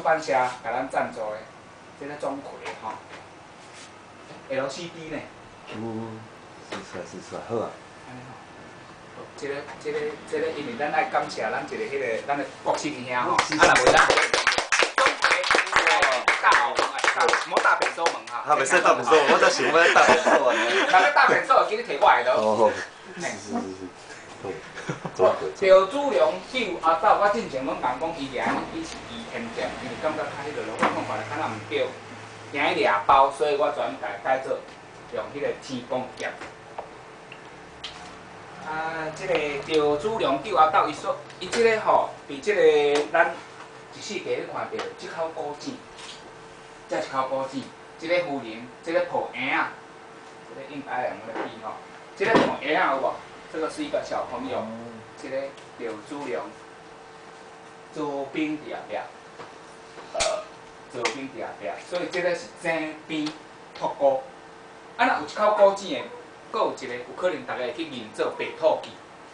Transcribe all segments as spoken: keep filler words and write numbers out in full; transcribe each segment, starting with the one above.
款社甲咱赞助的，这个钟馗吼 ，L C D 呢？ 嗯，是出来是出来，好啊。 安尼吼，这个这个这个，因为咱爱感谢咱一个迄个咱的国庆兄吼，啊，若袂咱钟馗大澳门啊，大莫大扁舟门哈。 他袂使大扁舟，我才想要大扁舟啊。 那个大扁舟今日摕我来咯。 哦，是是是是。 好，赵子龙救阿斗，我之前阮讲讲伊俩伊是伊偏见，因为感觉较迄个，我看法来看啊毋对，惊伊俩包，所以我转改改做用迄个天公剑。啊，即、这个赵子龙救阿斗，伊说伊即个吼，比即、这个咱一世界咧看到即口古井，这一口古井，即、这个夫人，即、这个抱婴啊，即、这个应该用咧比吼，即、这个抱婴啊有无？这个是一个小朋友，这个赵子龙，左边第二边，呃，左边第二边，所以这个是正边托孤。啊，若有一口古井的，阁有一个有可能大家会去认做白兔记，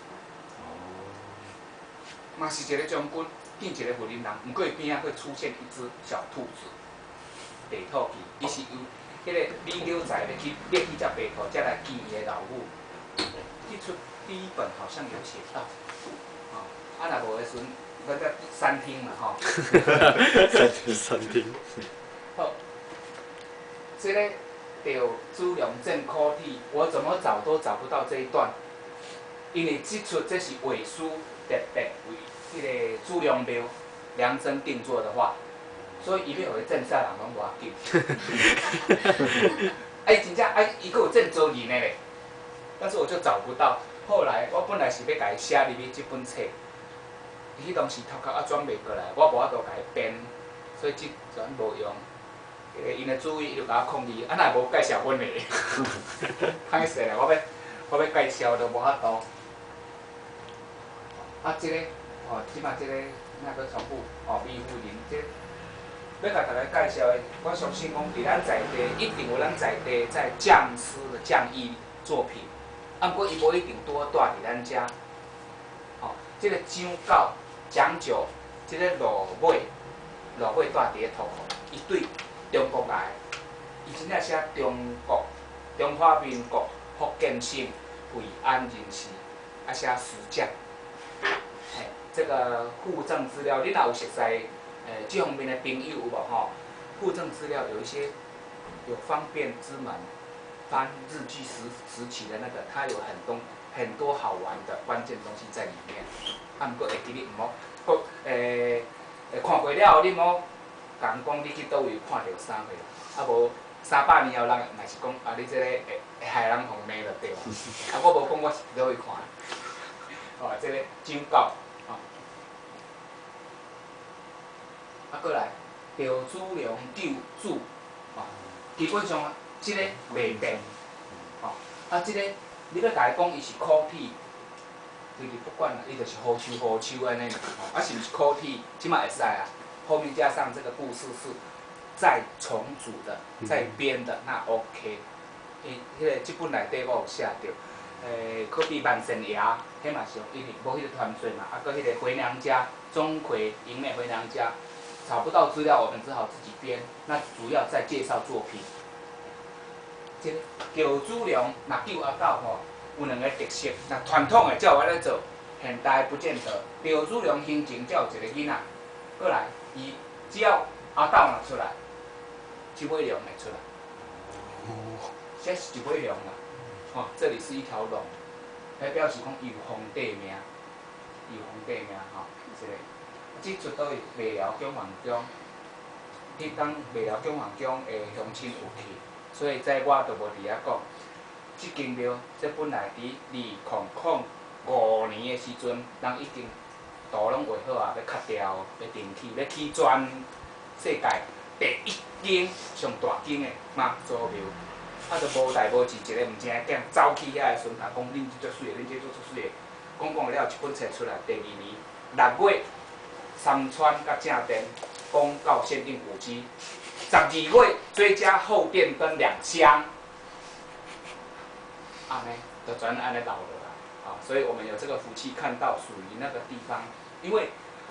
嘛是一个将军，见一个妇人人，毋过伊边仔会出现一只小兔子，白兔记，伊是由迄个李柳仔要去猎去只白兔，才来见伊的老母。这出第一本好像有写到，哦，啊，若无的时阵，咱在三厅嘛，吼。 三厅三厅。 好，这个赵子龙正苦体，我怎么找都找不到这一段，因为这出这是伪书特别为迄个子龙庙量身定做的话，所以伊要互伊正下人拢无要紧。哎，真正哎，伊阁有正周人的咧。但是我就找不到，后来我本来是要甲伊写入去这本册，伊迄当时头壳啊转袂过来，我无法度甲伊编，所以这全无用。迄个因的主意，伊就甲我抗议，啊若无介绍阮的，歹势啦，我要我要介绍都无法度。啊，这个哦，即马这个那个重复哦，美妇人这要甲大家介绍的，我相信讲伫咱在地一定有咱在地在匠师的匠艺作品。啊，不过伊无一定多住伫咱遮。哦，即、这个掌教讲究，即、这个落尾，落尾住伫咧土库，伊对中国来，伊真正写中国、中华民国福建省惠安人士，啊写实证。嘿，这个附赠资料，你若有熟悉诶这方面的朋友有无吼？附赠资料有一些有方便之门。翻日据时时期的那个，它有很多很多好玩的关键东西在里面。啊，毋过会记你毋好，个诶诶看过了后，你毋好讲讲你去倒位看到啥货，啊无三百年后人若是讲啊，你这个会会害人红骂就对了。啊，我无讲我是倒位看，哦，这个掌教，哦，啊，过来赵子龙救主，哦，基本上。即个袂变，吼、哦，啊，即、这个你要甲伊讲伊是苦体，就是不管啦，伊就是好手好手安尼啦，吼、啊是毋是苦体，即马会使啊。后面加上这个故事是再重组的、再编的，那 OK。伊迄个即本内底我有写着，诶，可比万神爷，迄嘛是因为无迄个团队嘛，啊，搁迄个回娘家，钟馗迎美回娘家，找不到资料，我们只好自己编。那主要在介绍作品。赵子龙若救阿斗吼，有两个特色。若传统的才有安尼做，现代不见得。赵子龙心情才有一个囡仔，过来，伊只要阿斗若出来，一尾龙会出来。哦，这是一尾龙啦。哦，这里是一条龙，来表示讲有皇帝名，有皇帝名吼，这个。这出倒去卖寮中皇宫，迄当卖寮中皇宫的乡亲有去。所以在我就无伫遐讲，即间庙，这本来伫二零零五年的时阵，人已经图拢画好啊，要刻掉，要定起，要起全世界第一间上大间的妈祖庙，啊，就无代无志，一个毋正经走去遐的时阵，讲恁这足水的，恁这足足水的，讲讲了一本册出来，第二年六月，三川甲正店公告限定五 G。十二月追加后电灯两箱，安尼就全安尼留落来，啊，所以我们有这个福气看到属于那个地方，因为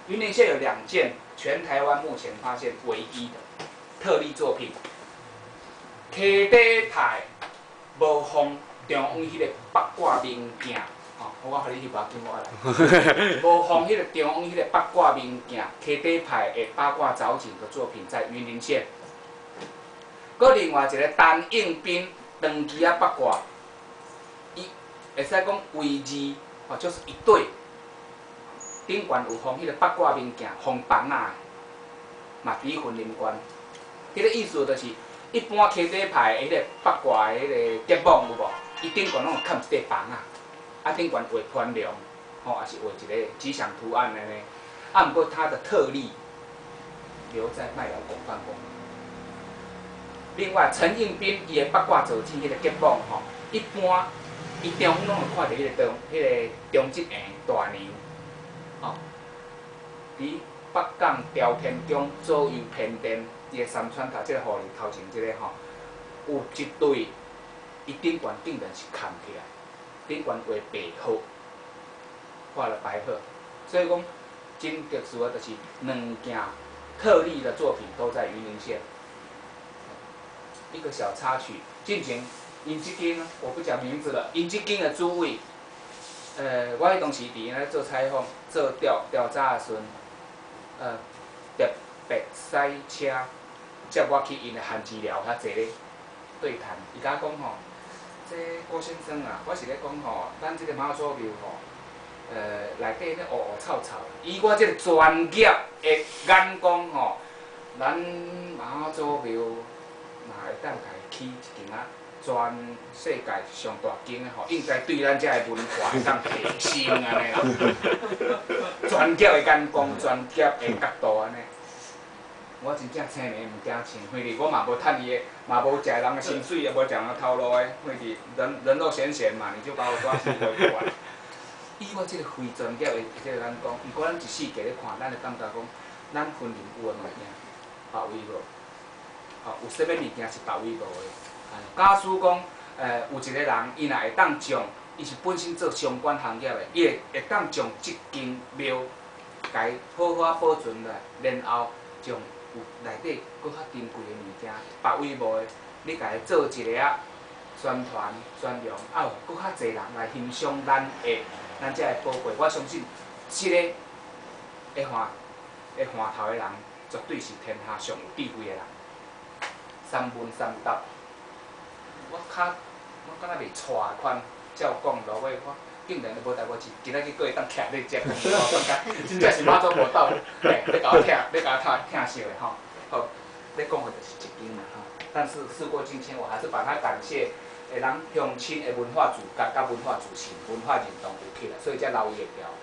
云林县有两件全台湾目前发现唯一的特例作品，溪底派无放中央迄个八卦物件，吼、哦，我互你去把电话来，无放迄个中央迄个八卦物件，溪底派的八卦藻井的作品在云林县。搁另外一个单应兵长期啊八卦，伊会使讲为字，哦，就是一对。顶悬有放迄个八卦物件，放房啊，嘛伫云林县。迄个意思就是，一般溪底派的迄个八卦的迄个结网有无？伊顶悬拢有嵌一块房啊，啊顶悬画盘梁，吼，也是画一个吉祥图案的呢。啊，毋过它的特例留在麦寮公办公。另外，陈应斌伊的八卦造纸迄个结网吼，一般伊中央拢会看到迄个中迄个中职营大牛。哦，伫北港朝天宫左右偏殿，伊个山川头，即个互你头前即个吼，有一对，伊顶悬竟然是扛起来，顶悬画白鹤，画了白鹤，所以讲真特殊的就是两件特例的作品都在云林县。一个小插曲，进前因即间我不讲名字了，因即间的主委。呃，我迄当时伫因咧做采访、做调调查的时阵，呃，特别驶车接我去因的汉资料遐坐咧对谈。伊甲我讲吼，这郭先生啊，我是咧讲吼，咱即个妈祖庙吼，呃，内底咧乌乌臭臭。以我即个专业的眼光吼，咱妈祖庙若会当家起一间啊。全世界上大间的吼，应该对咱遮的文化会当提升安尼啦。专业的眼光，专业的角度安尼。我真正青年物件穿，反正我嘛无趁伊的，嘛无食人的薪水，也无食人头路的，反正人人肉咸咸嘛，你就把我抓去回过来。以我即个非专业的即个眼光，毋过咱一世界咧看，咱会感觉讲，咱分林有诶物件，别位无？吼，有啥物物件是别位无的？假使讲，呃，有一个人，伊若会当将，伊是本身做相关行业的，伊会会当将即间庙，家好好保存落来，然后将有内底搁较珍贵的物件，别位无的，你家做一个啊，宣传宣扬，啊，有搁较侪人来欣赏咱的咱遮的宝贝。我相信，即个会换会换头的人，绝对是天下上有智慧的人。三问三答。我较，我敢若袂错款，照讲落尾我竟然都无代我志，今仔日搁会当徛你节目，我感觉真正是马祖无斗，嘿，你甲我听，你甲我听听笑的吼。好，你讲的就是一间啦吼。但是事过境迁，我还是把它感谢诶咱乡亲的文化自觉、甲文化自信、文化认同有起来，所以才留伊会调。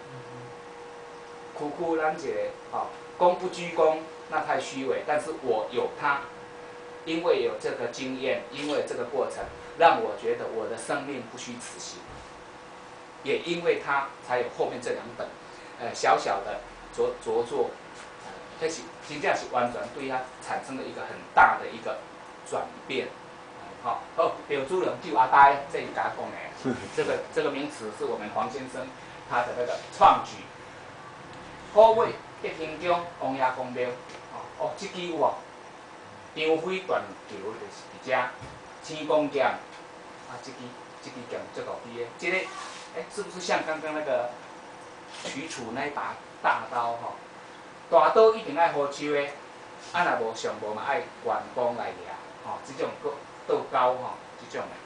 苦苦咱一个吼，公不居功，那太虚伪，但是我有它。因为有这个经验，因为这个过程，让我觉得我的生命不虚此行。也因为它，才有后面这两本，呃，小小的着着作，呃，这是真正是完全对它产生了一个很大的一个转变。好、呃，哦，柳珠人就阿呆这一家讲的，这个这个名词是我们黄先生他的那个创举。好尾一天宫王爷公庙，哦哦，这支有哦。张飞断桥就是伫遮，天公剑，啊，这支这支剑最大支的，这个，哎、欸，是不是像刚刚那个许褚那一把大刀吼？大刀一定爱好手的，啊，若无上无嘛爱员工来掠，吼，这种刀刀钩吼，这种的。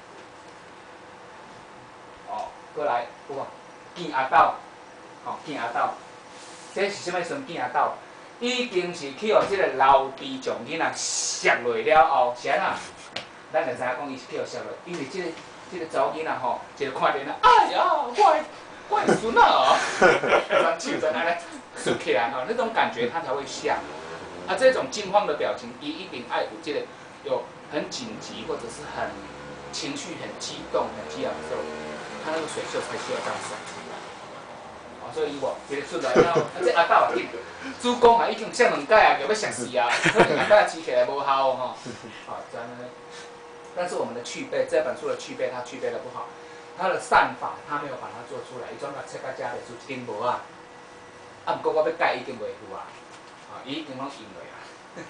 哦，过来有无？见阿斗，吼，见阿斗，这是啥物算见阿斗？已经是去互即个老弟将囡仔摔落了后，是安怎？咱就知影讲伊是去互摔落，因为即、这个即、这个查某囡仔吼，一个看见了，哎呀，我的我的孙仔哦，把手在那里竖起来吼，那种感觉他才会笑。啊，这种惊慌的表情，伊一定爱有即个有很紧急或者是很情绪很激动、很激昂的时候，他那个水袖才需要这样甩。所以我一个出来了，啊，这阿斗啊，主公嘛已经摔两届啊，就要摔死啊，可能两届起起来无效吼。好，咱们，但是我们的去背这本书的去背，它去背的不好，它的善法它没有把它做出来，伊专把切到家里做一顶无啊。 啊，毋过我要改已经袂赴啊，啊，伊已经拢用落啊。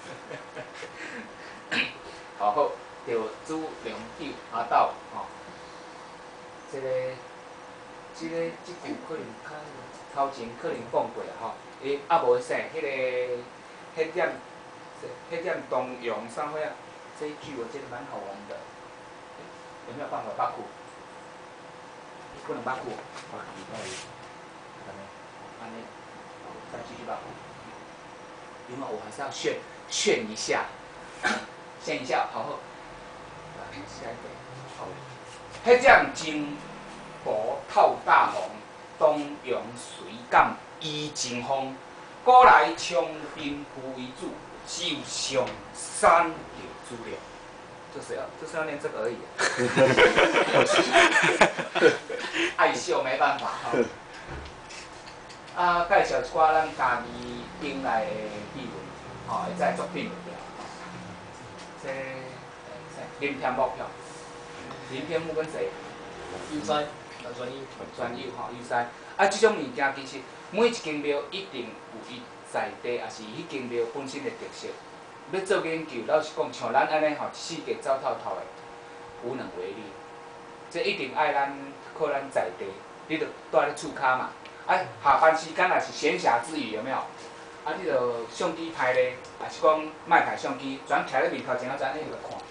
好好，着主良酒阿斗吼，即、这个、即、这个、即句可能较头前可能讲过啊吼，伊啊无啥，迄、那个、迄点、迄点东洋啥货啊，这一句我觉得蛮好玩的，有没有办法把苦？不能把苦，把苦到底，安尼，再继续把苦，因为我还是要炫炫一下。炫一下，好好。下一个，好。迄只金箔透大红，东洋水港伊真风。古来枪兵不为主，只有上山有资料。就是要，就是要念这个而已、啊。爱笑没办法哈。啊，介绍一寡咱家己顶来的秘闻，吼，会再作品。这林天木票，林天木跟谁？ 优山，专友， 专友吼，优山。啊，这种物件其实每一间庙一定有伊在地，也是迄间庙本身的特色。要做研究，老实讲，像咱安尼吼，四界走透透的，无能为力。这一定爱咱靠咱在地，你着住咧厝骹嘛。啊，下班时间也是闲暇之余，有没有？啊，你着相机拍咧，也是讲卖拍相机，转徛咧面头前啊，转那个看。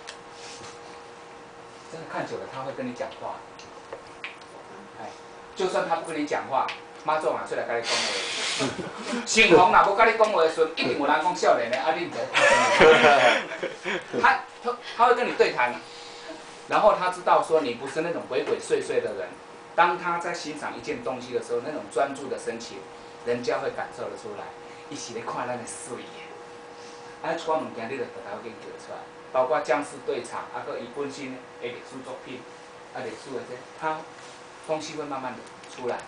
真的看久了，他会跟你讲话。哎，就算他不跟你讲话，妈祖嘛出来跟你讲话。信奉若无跟你讲话的时候，一定有人讲少年的，啊，你唔知。他他他会跟你对谈，然后他知道说你不是那种鬼鬼祟祟的人。当他在欣赏一件东西的时候，那种专注的神情，人家会感受得出来。伊是咧看咱的水的，啊，一寡物件你着特头研究出来，包括僵尸对场，啊，佮伊本身的历史作品，啊，历史的这，它东西会慢慢的出来。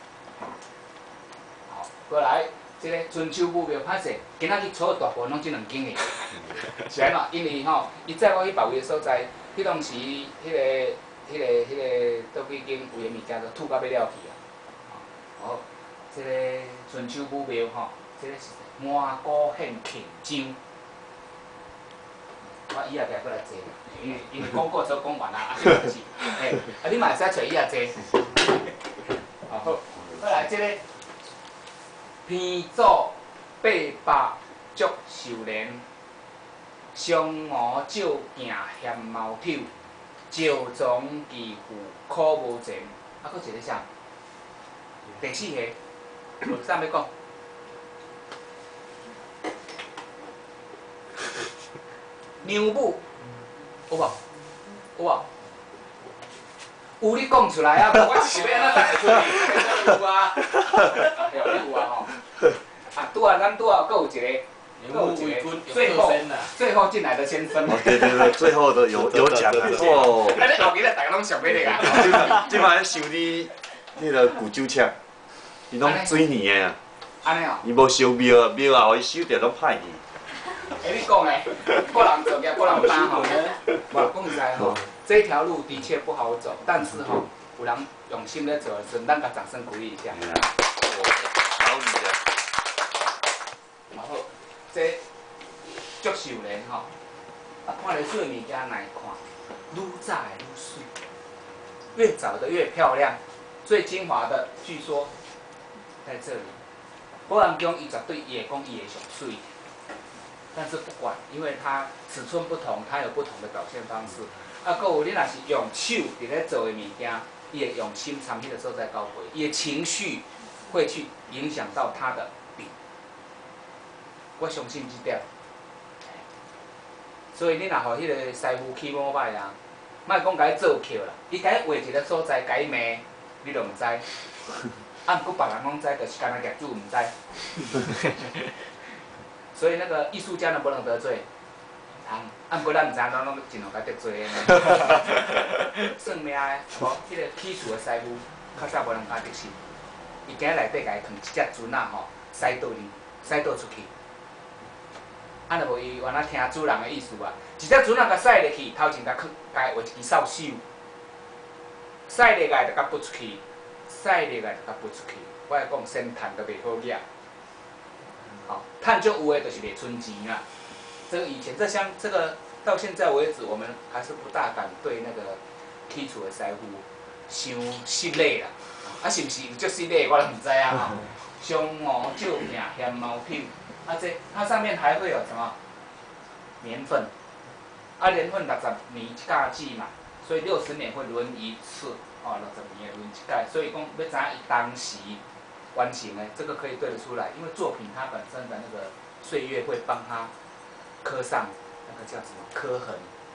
好，过来，这个春秋武庙歹势，今仔日所有大部分拢即两间的，是安怎？因为吼，伊载我去别位的所在，迄当时迄、那个、迄、那个、迄、那个倒几间有诶物件都吐到要了去啊。好，这个春秋武庙吼。这个是满古献庆州，我以后家过来坐，因为因为广告都讲完啊，啊是是，嘿，啊你嘛会使找以后坐。好，再来这个偏左八百足寿年，双吴照镜嫌毛头，赵庄义父苦无钱，啊，佫一个啥？第四个，有啥要讲？娘母有无？有无？有你讲出来啊！我是要安怎答出来？有啊，有你有啊吼。啊，拄啊，咱拄啊，佫有一个，佫有一个最后最后进来的先生。 哦，对对对，最后的有有奖啊！哦， 啊，你后边咧，大家拢想要你啊。 即摆收你迄个古酒车，伊拢水年的啊。 安尼哦。 伊无收庙啊，庙啊，互伊收着拢歹去。 哎，你讲诶，个人做业，个人担吼。无讲实在吼，这条路的确不好走，但是吼，有人用心咧做的时候，咱甲掌声鼓励一下。 好厉害！ 然后，这足寿年吼，啊，看历史的物件来看，愈早的愈水，越早的越漂亮，最精华的据说在这里。保安宫伊绝对伊会讲伊会上水。但是不管，因为它尺寸不同，它有不同的表现方式。啊，还有你若是用手伫咧做的物件，伊会用心藏迄个所在高贵，伊的情绪会去影响到他的笔。我相信这点。所以你若互迄个师傅起毛歹啊，莫讲甲伊做扣啦，伊甲伊画一个所在，甲伊骂，你就毋知。啊，毋过别人拢知，就是干那业主毋知。所以那个艺术家呢，不能得罪，啊，啊，不过咱唔知，咱拢尽量甲得罪的。算命的，无，迄个起厝的师傅，较早无人敢得心，伊今日内底甲伊放一只船啊吼，驶倒去，驶倒出去。啊，若无伊原来听主人的意思啊，一只船啊，甲驶入去，头前甲甲伊画一支扫帚，驶入来就甲拨出去，驶入来就甲拨出去。我来讲，先谈都袂好举。 好，碳就有的就是袂存钱啦。这个以前这像这个到现在为止，我们还是不大敢对那个起厝的师傅伤失礼啦。啊，是毋是有足失礼，我都唔知啊吼。上五照命嫌毛品，啊这它上面还会有什么年份？啊年份六十年一届季嘛，所以六十年会轮一次，哦六十年轮一届，所以讲要知影伊当时完成的，这个可以对得出来，因为作品它本身的那个岁月会帮它刻上那个叫什么刻痕。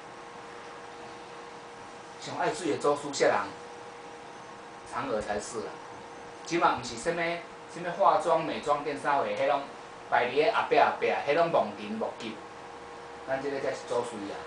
上爱水的祖师爷人，嫦娥才是啦。即嘛毋是啥物啥物化妆美妆店啥货，迄拢摆伫个后壁后壁，迄拢忘人忘记。咱即个才是祖师爷。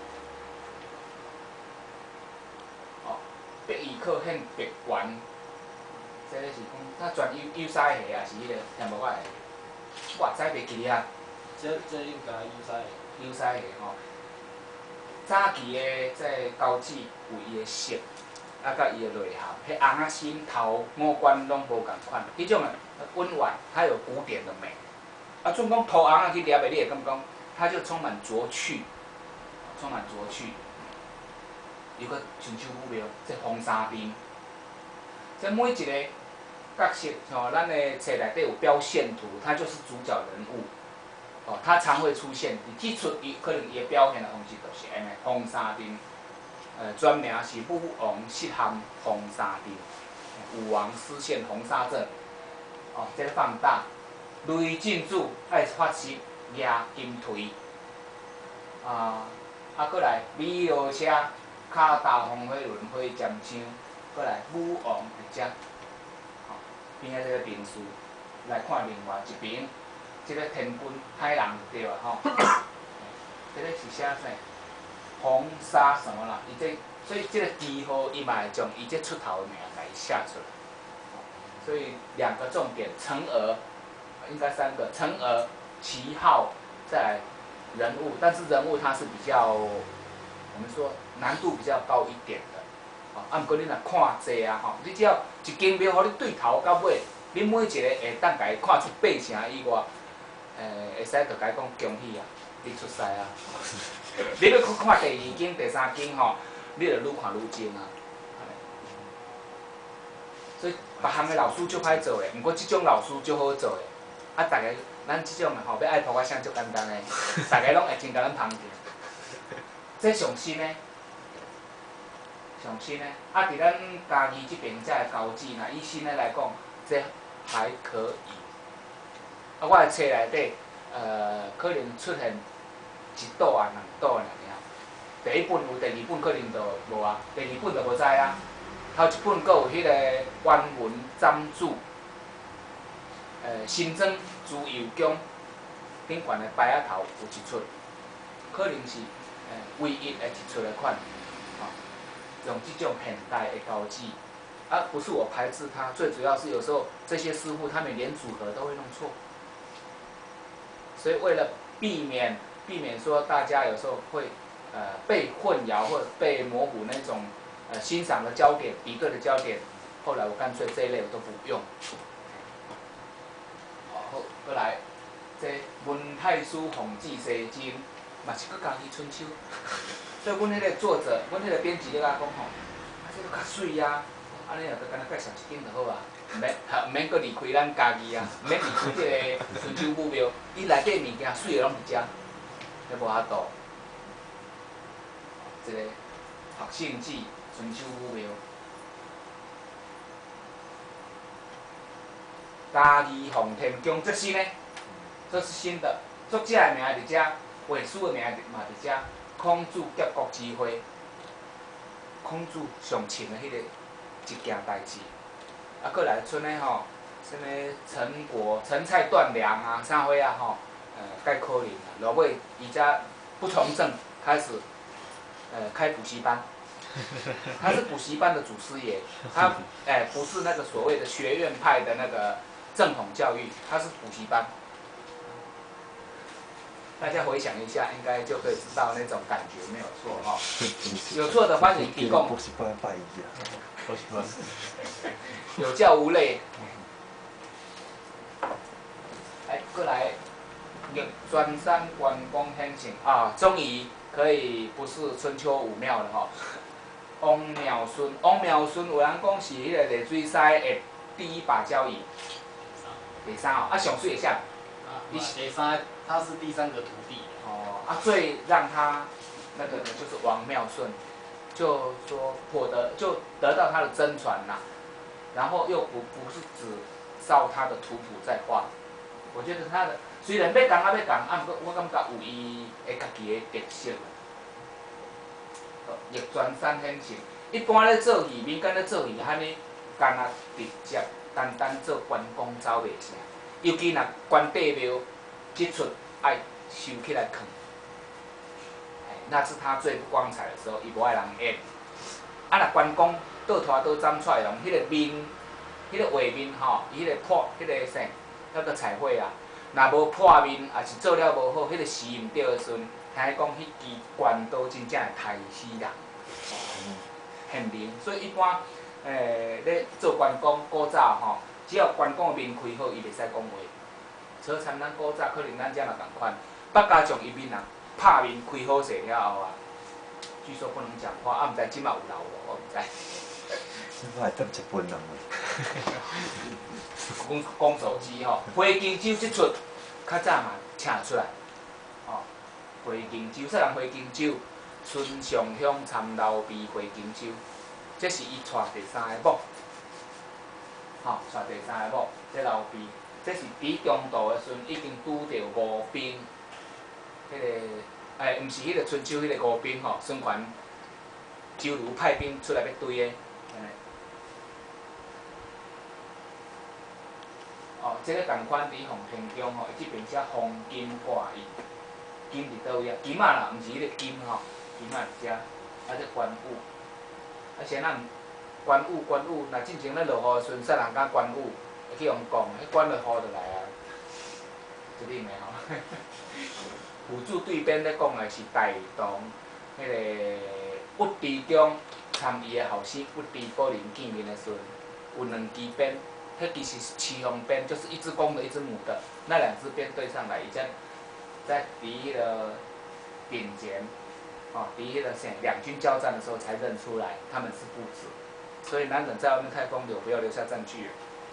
哦，白衣可显白圆，这个是讲，他全有有西下啊，是迄个念无我的，我知袂记啊。 这这应该有使。 有西下吼。早期的这交趾有伊的色，啊，甲伊的内涵，迄红啊、心头、五官拢无共款。迄种的温婉，它有古典的美。啊，总讲头红啊去抓的，你会感觉它就充满拙趣，充满拙趣。有个像秋武庙，这红纱兵，这每一个角色吼，咱的册内底有标线图，它就是主角人物。哦，他常会出现，你提出伊可能伊的表现的方式就是安尼，红衫兵，呃，专名是武王失陷红衫兵，武王失陷红纱阵，哦，这个放大，雷震子爱发誓压金锤，啊，啊，过来美罗车骹踏风火轮火箭枪，过来武王一只，哦，边仔这个兵书，来看另外一边。这个天君海人对吧？吼，这个是写啥？红纱什么啦？伊这所以这个记号伊嘛会将伊这出头的名来写出来。所以两个重点：嫦娥，应该三个：嫦娥、旗号，再来人物。但是人物它是比较，我们说难度比较高一点的。哦，啊，毋过你若看济啊，吼，你只要一间庙，互你对头到尾，你每一个会当家看出八成以外。诶，会使就甲伊讲恭喜啊，你出师啊！你要去看第二间、第三间吼，你就愈看愈精啊。所以别项的老师足歹做的，毋过即种老师足好做的。啊，逐个咱即种的吼，要爱扑我啥足简单的，逐个拢会真甲咱捧场。这上新的，上新的。啊，伫咱家己即边才会交趾，若以新的来讲，这还可以。啊，我的册内底，呃，可能出现一朵啊、两朵尔尔。第一本有，第二本可能就无啊，第二本就无知啊。头一本阁有迄个原文占注，呃，新增朱由公顶悬的牌仔头有一出，可能是呃唯一的一出的款，啊，用这种现代的交趾，啊，不是我排斥它，最主要是有时候这些师傅他们连组合都会弄错。所以为了避免避免说大家有时候会呃被混淆或者被模糊那种呃欣赏的焦点、比对的焦点，后来我干脆这一类我都不用。好，过来，这文太师弘治西经，嘛是搁家己春秋。所以阮迄个作者，阮迄个编辑咧甲讲吼，啊这个较水啊，安尼若搁敢若介绍一间就好啊。毋免，毋免搁离开咱家己啊，毋免离开即个春秋武庙，伊内底物件水的拢伫遮，迄无法度。即、这个学圣旨春秋武庙，嘉义奉天宫这新呢，这是新的，作者的名伫遮，画师的名嘛伫遮，孔子结国之会，孔子上深的迄个一件代志。啊，过来剩的吼，什么陈国、陈蔡断粮啊，啥货啊吼，呃，介可能啊。落尾伊才不从政，开始呃开补习班。他是补习班的祖师爷，他哎、欸、不是那个所谓的学院派的那个正统教育，他是补习班。大家回想一下，应该就可以知道那种感觉没有错哈、哦。有错的欢迎提供。 补习班拜一啊。补习班。 有教无类。来，过来， 逆转山关公显情啊，终于可以不是春秋五庙了吼。王庙孙，王庙孙有人讲是迄个丽水西的第一把交椅，第三哦，啊上水的啥？ 啊，第三，他是第三个徒弟。 哦，啊最让他那个呢，就是王庙顺，就说获得就得到他的真传呐、然后又不不是只照他的图谱在画，我觉得他的虽然要讲啊要讲，啊，不过我感觉有伊的家己的特色。逆转山显情，一般咧做戏民间咧做戏，安尼干啊直接单单做关公走袂成，尤其若关帝庙即出爱收起来藏，那是他最不光彩的时候，伊无爱人演。啊，若关公倒拖倒斩出来用，迄个面，迄个画面吼，伊迄个破，迄个啥，那个彩绘啊，若无破面，也是做了无好，迄个时毋对的时阵，听讲迄支关刀真正会杀死人，很灵。所以一般诶咧做关公古早吼，只要关公面开好，伊袂使讲话。所以参咱古早可能咱遮嘛共款，北家将伊面啊拍面开好势了后啊。据说不能讲话，啊，毋知即马有留无，我毋知。 我还等一本人讲讲手机吼，花金酒即出较早嘛请出来，哦，花金酒，说人花金酒，孙尚香参老味花金酒，这是伊娶第三个某，吼、哦，娶第三个某，这老味，这是伫中途的时阵已经拄着吴兵，迄、那个。哎，毋是迄个春秋迄个吴兵吼，孙权周瑜派兵出来要对的，哦，这个共款伫奉天宫吼，伊即边写黄金挂印，金伫倒位啊？金啊啦，毋是迄个金吼，金啊伫遮，啊这关羽，啊先咱关羽关羽，若进前咧落雨的时阵，啥人讲关羽，会去用讲，迄关落雨就来啊，一定的吼。辅助对边咧讲的是大同迄个鬱地中参伊的后生鬱地孤零见面的时阵，有两支鞭，迄支是雌雄鞭，就是一只公的，一只母的，那两支鞭对上来，伊在在伫迄个顶前，哦，伫迄个啥两军交战的时候才认出来他们是父子，所以男人在外面太风流，不要留下证据。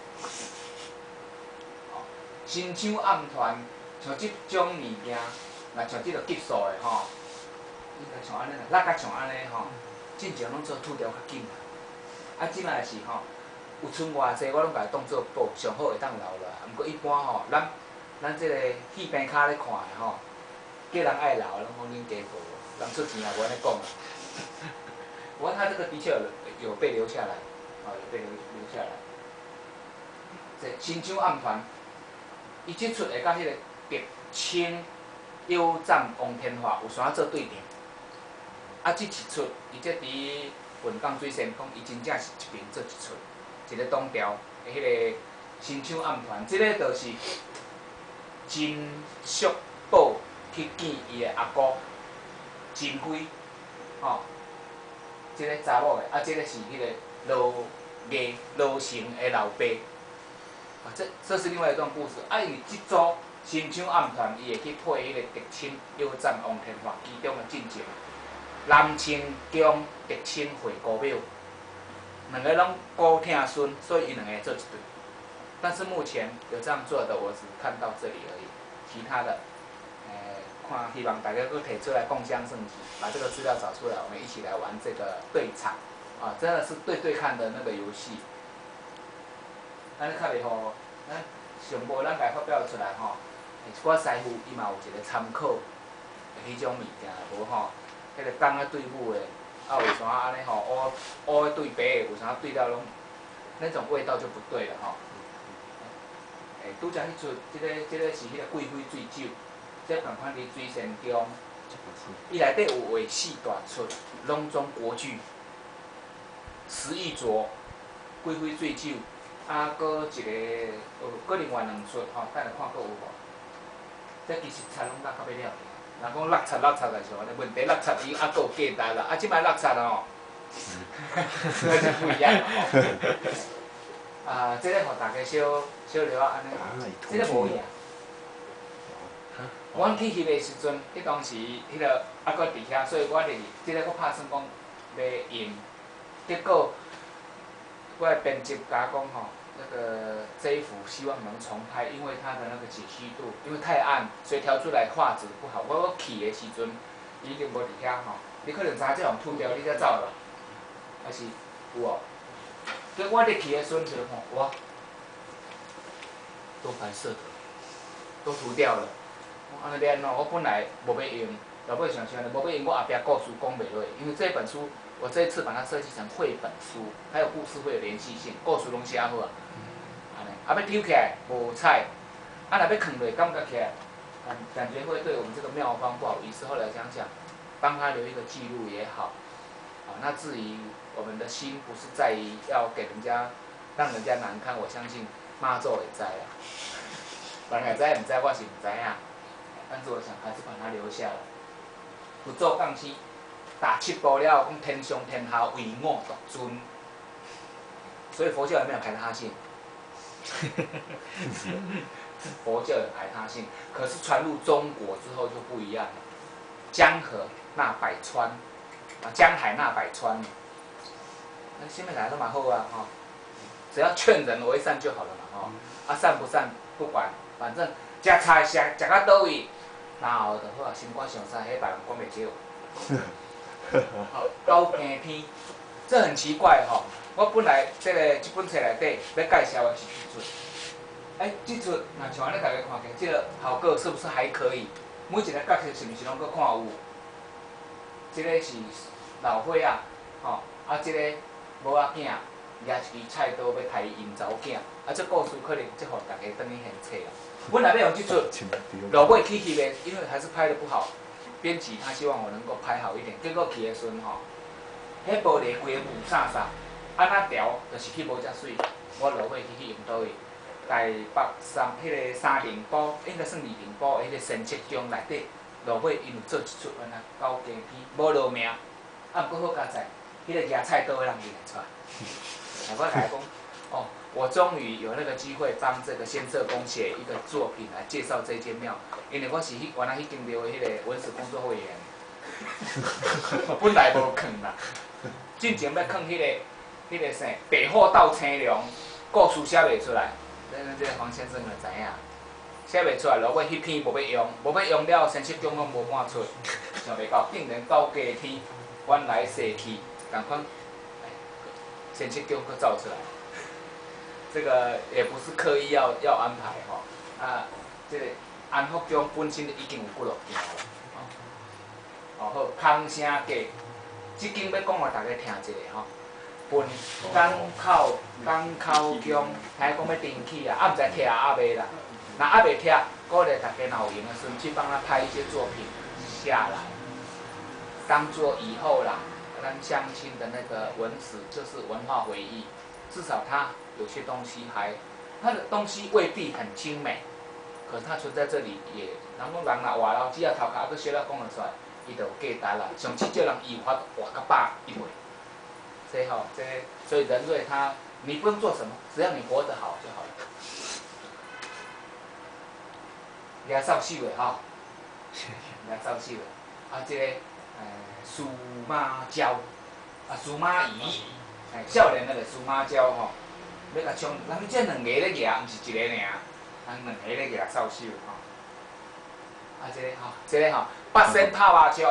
哦，新枪暗团像即种物件。若像即个级数的吼，应该像安尼啦，拉甲像安尼吼，进前拢做吐条较紧啦。啊，即摆是吼，有剩偌济，我拢家当做宝，上好会当留落来。毋过一般吼，咱咱即个戏边骹咧看的吼，叫人爱留，拢讲恁家无，人出钱也无安尼讲啊。不过他这个的确有有被留下来，啊，有被留留下来。这新枪暗团，伊即出会甲迄个狄青。腰斩王天华有啥做对调？啊，即一出，伊这伫文江水仙讲，伊真正是一边做一出，一个东调的迄个新枪暗团，即、这个就是金叔宝去见伊的阿姑金辉，吼、哦，即、这个查某的，啊，即、这个是迄个罗艺罗成的老爸，啊，这这是另外一段故事。啊，因为即组。新枪暗团，伊会去配迄个狄青腰斩王天华其中的进程，南清宫狄青会姑庙，两个拢高疼孙，所以伊两个做一对。但是目前有这样做的，我只看到这里而已，其他的，诶、呃，看希望大家都提出来共襄盛举，把这个资料找出来，我们一起来玩这个对场，啊，真的是对对看的那个游戏。咱较袂好，咱上无咱家发表出来吼。我师傅伊嘛有一个参考的迄种物件，无吼，迄个公的对母的，啊有啥安尼吼，乌乌的对白的，有啥对了拢，那种味道就不对了吼。诶，拄则迄出，即、这个即、这个是迄个贵妃醉酒，即共款伫水仙宫，伊内底有画四大出，拢总国剧，石玉镯、贵妃醉酒，啊，搁一个，呃，搁另外两出吼，等下看搁有无。这其实菜拢落较要了，人讲落菜落菜来像安尼，问题落菜伊还佫有价值啦，啊，即摆落菜哦，那就不一样了吼。啊，这个互大家小小聊安尼，这个无去啊。 阮去翕的时阵，迄当时迄个还搁伫遐，所以我就是即个我拍算讲要用，结果我的编辑甲我讲吼，那个这一幅希望能重拍，因为它的那个解析度因为太暗，所以调出来画质不好。我我去的时阵，伊就无伫遐吼，你可能知这样吐掉，你才走了，还是有哦？所以我伫去的时阵吼，哇，都白色的，都涂掉了。安尼练哦，我本来无要用，后尾想想咧，无要用，我后壁故事讲袂落，因为这本书我这一次把它设计成绘本书，还有故事会有连续性，故事拢写好啊。安尼，啊要丢起来无彩，啊若要藏落，感觉起来，感感觉会对我们这个妙方不好意思。后来想想，帮他留一个记录也好。啊，那至于我们的心不是在于要给人家让人家难看，我相信妈祖会知啊，人会知唔知我是唔知影。但是我想还是把它留下来。佛祖讲是打七波了，讲天上天下唯我独尊，所以佛教有没有排他性？佛教有排他性，可是传入中国之后就不一样了。江河纳百川，啊，江海纳百川。那下面来都蛮好啊，哈、哦，只要劝人为善就好了嘛，哦，啊善不善不管，反正食菜食食到倒位。然后就好啊，心肝上善，迄别人讲袂少。好，高平天，这很奇怪吼、哦。我本来这个这本册内底要介绍的是这出，哎，这出那像安尼大家看起，这个效果是不是还可以？每一个角色是毋是拢搁看有？这个是老伙仔，吼、哦，啊，这个某仔囝拿一支菜刀要杀因查某囝，啊，这故事可能即互大家等于现册啊。本来要用这出，老尾去翕的，因为还是拍的不好。编辑他希望我能够拍好一点，结果去的时阵吼，迄玻璃规个雾煞煞，安那调就是去无遮水。我老尾去去用倒位，台北三迄个三零堡，应该算二零堡迄个神七中内底，老尾因有做一出安那高低片，无落名，啊，毋过好佳哉，迄、那个夹菜刀的人认出来。我甲伊讲，哦。我终于有那个机会帮这个先社公写一个作品来介绍这间庙，因为我是迄原来迄间庙的迄个文史工作会员，本来无囥啦，进前要囥迄、那个迄、那个啥北货道青龙，故事写袂出来，咱这个黄先生就知影，写袂出来，落尾迄篇无要用，无要用了，先七中拢无满出，想袂到竟然到家天，原来逝去，赶快，先七中佫造出来。这个也不是刻意要要安排吼、哦，啊，这个安福宫本身已经有几落件了，哦，好，空声价，即间要讲互大家听一下吼，本港口港口宫，听讲要登起啊，啊毋知拆啊未啦，那啊未拆，鼓励大家若有闲的时阵去帮他拍一些作品下来，当做以后啦，咱相亲的那个文史，就是文化回忆，至少它。有些东西还，它的东西未必很精美，可是它存在这里也，人讲人若活了，只要头壳还佫小了讲得出来，伊就有价值啦。上至少人伊有法活到百一回，所以吼，这所以人类他，你不用做什么，只要你活得好就好了。掠走手的吼，掠走手的，啊，这个呃苏妈蕉，啊苏妈姨，哎，少年那个苏妈蕉吼。要甲冲，咱这两个咧举，毋是一个尔，咱两个咧举扫帚吼。啊，这个吼，这个吼，八仙拍麻将。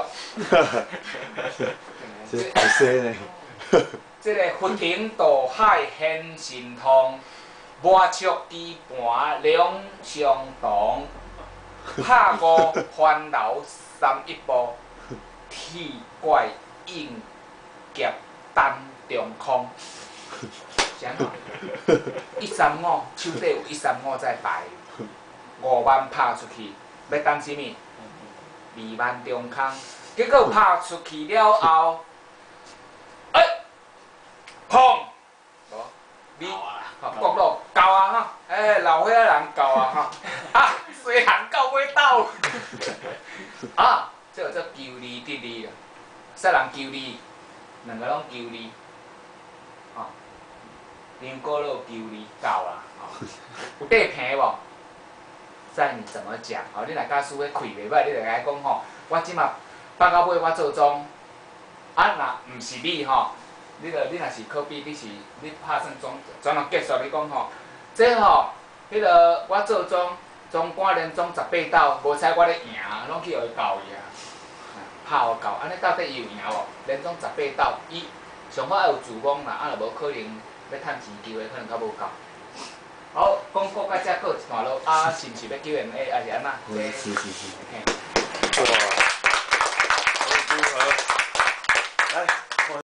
这好些呢。 这个佛庭渡海显神通，麻雀机盘两相同，拍五烦恼三一步，铁怪应劫单中空。啥吼？一三五手底有一三五在摆，五万拍出去，要等什么？二万中空，结果拍出去了后，哎、欸，砰！无，你吼国路够啊哈，哎、欸，老伙仔人够啊哈，啊，细汉到尾斗，啊，这个叫求利得利啦，细人求利，两个拢求利。哦，林果佬求你够啦，吼、哦，有底平无？ 在你怎么讲，吼，你若假使咧开袂歹，你就来讲吼，我即马放到尾我做总，啊若毋是你吼，你着你若是可比，你是你拍算总总若结束，你讲吼，这吼，迄个我做总总管连总十八斗，无采我咧赢，拢去互伊教伊啊，拍互教，安尼到底伊有赢无？连总十八斗，伊上好要有自讲啦，啊若无可能要趁钱机会，可能较无够。好，讲过到遮过一段落，啊，是毋是要叫 M A 还是安那？ 嗯，是是是。 嘿。 哇，好如何？来。